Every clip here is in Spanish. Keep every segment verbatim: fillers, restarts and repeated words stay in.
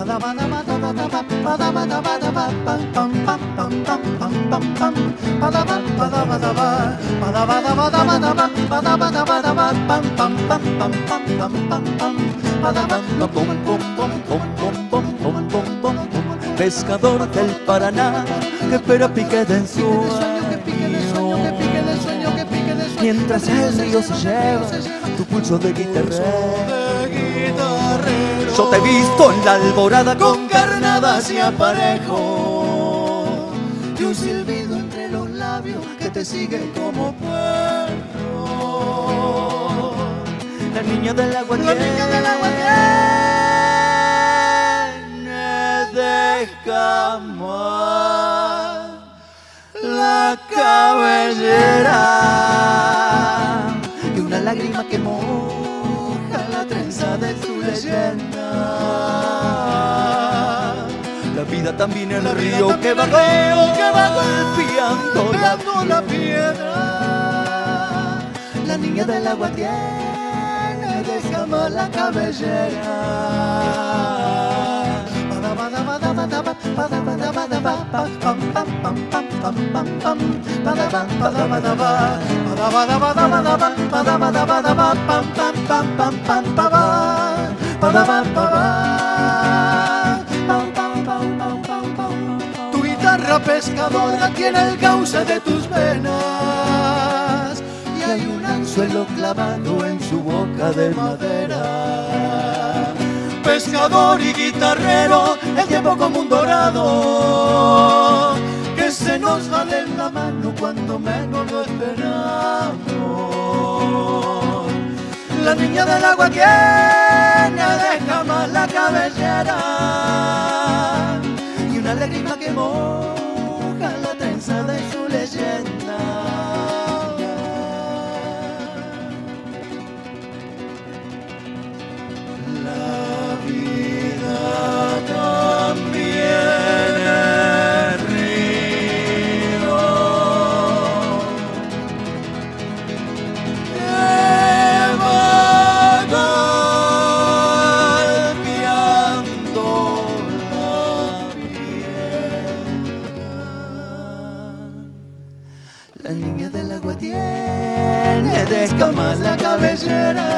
Pescador del Paraná que espera pique del sueño, mientras el río se lleva tu pulso de guitarrero. Yo te he visto en la alborada con carnadas y aparejo, y un silbido entre los labios que te sigue como puerto. La niña del agua tiene, la niña del agua tiene descamar la cabellera y una lágrima que moja la trenza de su leyenda. La vida también es el río que va, que va golpeando la, la piedra. La niña del agua tiene descamar la cabellera. Tu guitarra pescadora tiene el cauce de tus venas y hay un anzuelo clavado en su boca de madera. Pescador y guitarrero, el tiempo como un dorado que se nos va de la mano cuando menos lo esperamos. La niña del agua tiene descamar la cabellera y una lágrima que moja la trenza de su leyenda. También el río que va golpeando la piedra. La niña del agua tiene descamar la cabellera.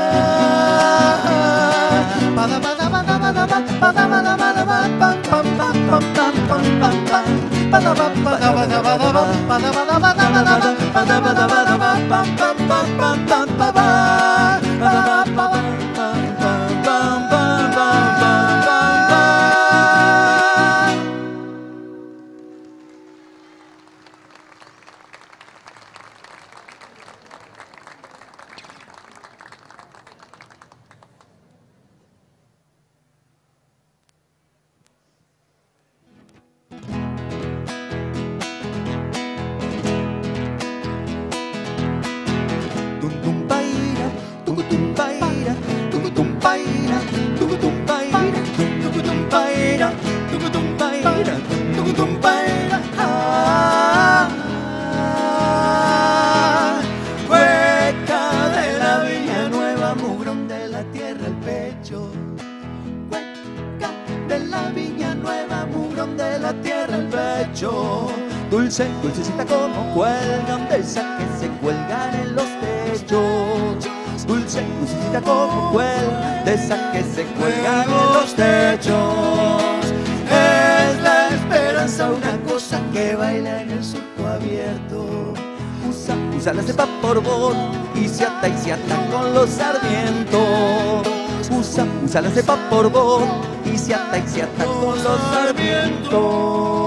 Dulce, dulcecita como cuelgan de esas que se cuelgan en los techos. Dulce, dulcecita como cuelgan de esas que se cuelgan en los techos. Es la esperanza una cosa que baila en el surco abierto. Usa, usa la cepa por bol y se ata y se ata con los sarmientos. Usa, usa la cepa por bol y se ata y se ata con los sarmientos.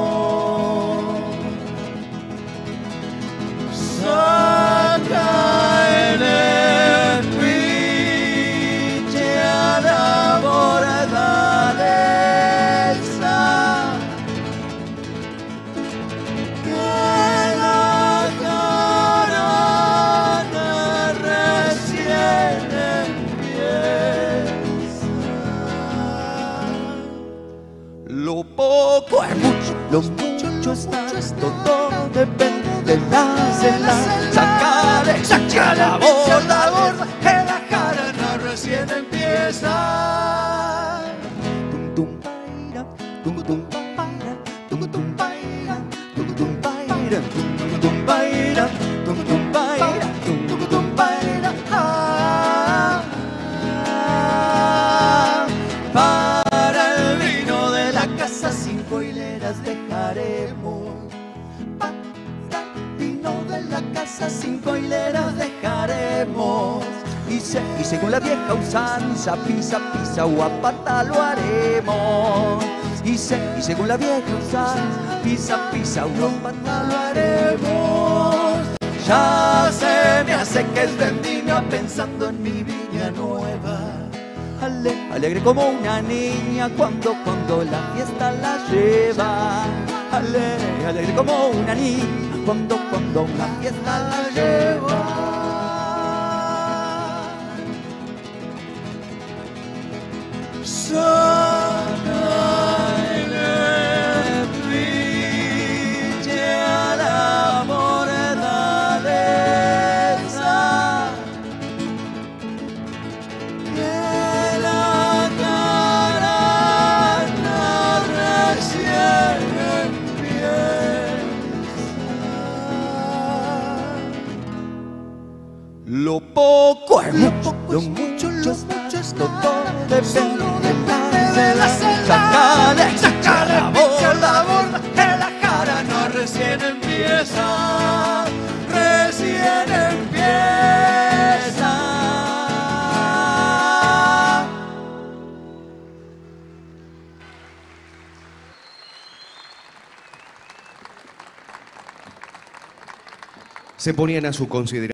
Saca en el pinche a la borda del sal, que la jarana recién empieza. Lo poco es mucho, lo mucho es tanto, todo depende de la cela. Sacar, sacar Y, se, y según la vieja usanza, pisa, pisa o a pata lo haremos. Y, se, y según la vieja usanza, pisa, pisa o a pata lo haremos. Ya se me hace que es vendimia pensando en mi viña nueva. Ale, alegre como una niña cuando, cuando la fiesta la lleva. Ale, alegre como una niña cuando, cuando la fiesta la lleva. Lo poco es mucho, lo mucho, lo mucho es todo, depende de la chacales, chacales, picha la borda, que la cara no recién empieza, recién empieza. Se ponían a su consideración.